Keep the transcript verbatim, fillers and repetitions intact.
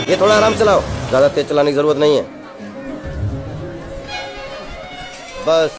ये थोड़ा आराम चलाओ, ज्यादा तेज चलाने की जरूरत नहीं है। बस